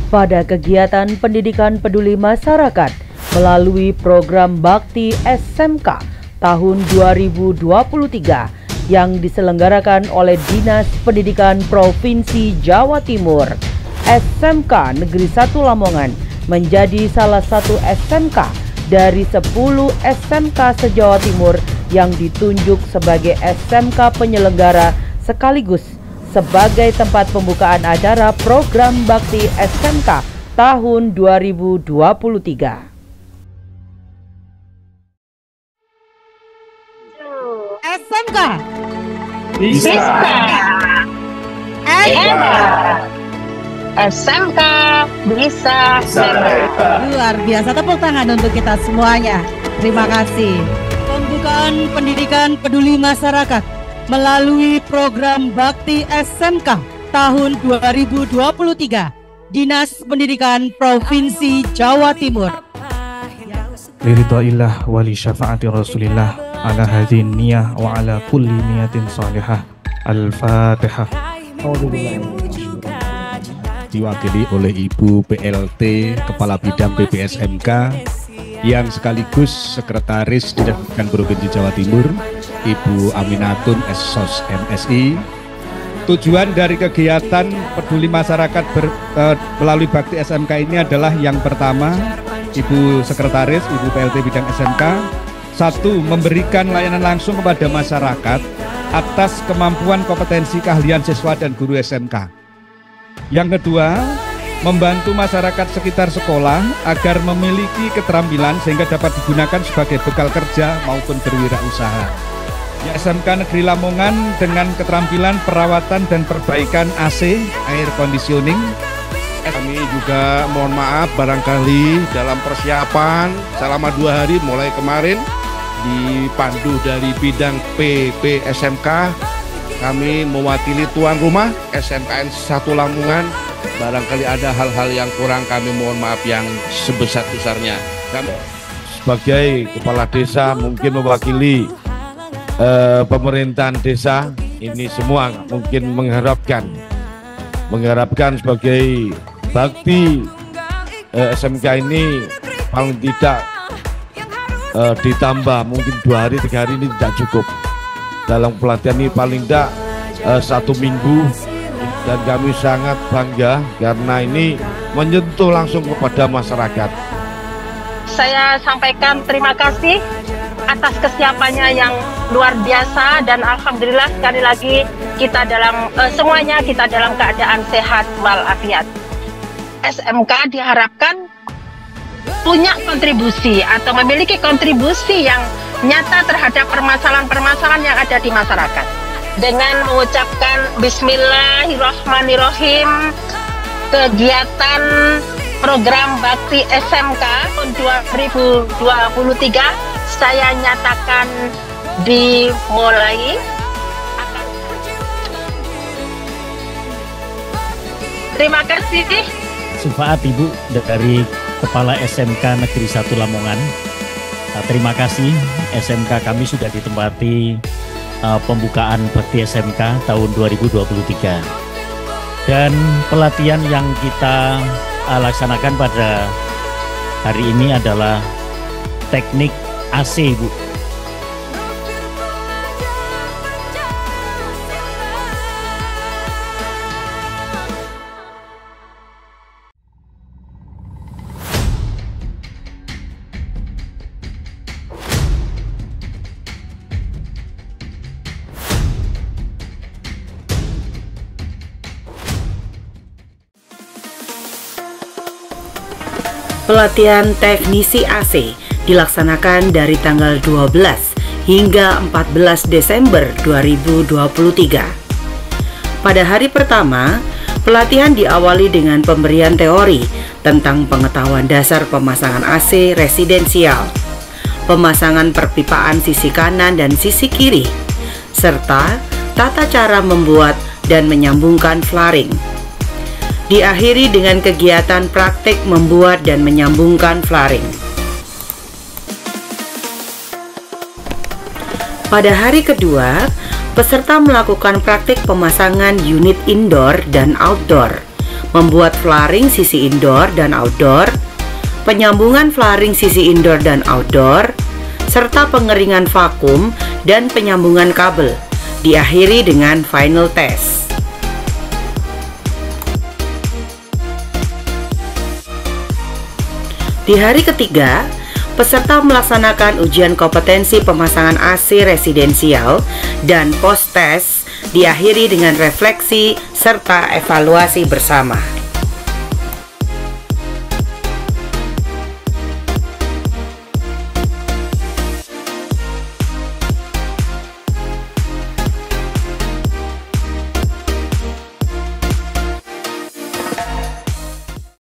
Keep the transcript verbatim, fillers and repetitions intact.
pada kegiatan pendidikan peduli masyarakat melalui program Bakti S M K tahun dua ribu dua puluh tiga yang diselenggarakan oleh Dinas Pendidikan Provinsi Jawa Timur. S M K Negeri satu Lamongan menjadi salah satu S M K dari sepuluh S M K se-Jawa Timur yang ditunjuk sebagai S M K penyelenggara sekaligus sebagai tempat pembukaan acara program Bakti S M K tahun dua ribu dua puluh tiga. S M K Bisa. S M K bisa. Luar biasa, tepuk tangan untuk kita semuanya. Terima kasih. Pembukaan pendidikan peduli masyarakat melalui program Bakti S M K tahun dua ribu dua puluh tiga Dinas Pendidikan Provinsi Jawa Timur. Liridhaillah wa li syafaati Rasulillah ala hadhin niyah wa ala kulli niyatin salihah. Al-Fatihah. Diwakili oleh Ibu P L T Kepala Bidang P B S M K yang sekaligus Sekretaris Dinas Pendidikan Provinsi Jawa Timur, Ibu Aminatun S S O S M S I. Tujuan dari kegiatan peduli masyarakat ber, eh, melalui Bakti S M K ini adalah yang pertama, Ibu Sekretaris, Ibu P L T Bidang S M K, satu, memberikan layanan langsung kepada masyarakat atas kemampuan kompetensi keahlian siswa dan guru S M K. Yang kedua, membantu masyarakat sekitar sekolah agar memiliki keterampilan sehingga dapat digunakan sebagai bekal kerja maupun berwirausaha. Ya, S M K Negeri Lamongan dengan keterampilan perawatan dan perbaikan A C, air conditioning. Kami juga mohon maaf barangkali dalam persiapan selama dua hari mulai kemarin dipandu dari bidang P B S M K, kami mewakili tuan rumah S M K N satu Lamongan. Barangkali ada hal-hal yang kurang, kami mohon maaf yang sebesar-besarnya. Kami sebagai kepala desa mungkin mewakili eh, pemerintahan desa ini semua mungkin mengharapkan mengharapkan sebagai bakti eh, S M K ini paling tidak Uh, ditambah mungkin dua hari tiga hari ini tidak cukup. Dalam pelatihan ini paling tidak uh, satu minggu, dan kami sangat bangga karena ini menyentuh langsung kepada masyarakat. Saya sampaikan terima kasih atas kesiapannya yang luar biasa, dan alhamdulillah sekali lagi kita dalam uh, semuanya kita dalam keadaan sehat walafiat. S M K diharapkan punya kontribusi atau memiliki kontribusi yang nyata terhadap permasalahan-permasalahan yang ada di masyarakat. Dengan mengucapkan Bismillahirrahmanirrahim, kegiatan program Bakti S M K tahun dua ribu dua puluh tiga saya nyatakan dimulai. Terima kasih. Syafaat Ibu dari Kepala S M K Negeri satu Lamongan. Uh, terima kasih, S M K kami sudah ditempati uh, pembukaan Bakti S M K tahun dua ribu dua puluh tiga. Dan pelatihan yang kita uh, laksanakan pada hari ini adalah teknik A C, Bu. Pelatihan teknisi A C dilaksanakan dari tanggal dua belas hingga empat belas Desember dua ribu dua puluh tiga. Pada hari pertama, pelatihan diawali dengan pemberian teori tentang pengetahuan dasar pemasangan A C residensial, pemasangan perpipaan sisi kanan dan sisi kiri, serta tata cara membuat dan menyambungkan flaring. Diakhiri dengan kegiatan praktik membuat dan menyambungkan flaring. Pada hari kedua, peserta melakukan praktik pemasangan unit indoor dan outdoor, membuat flaring sisi indoor dan outdoor, penyambungan flaring sisi indoor dan outdoor, serta pengeringan vakum dan penyambungan kabel. Diakhiri dengan final test. Di hari ketiga, peserta melaksanakan ujian kompetensi pemasangan A C residensial dan post test, diakhiri dengan refleksi serta evaluasi bersama.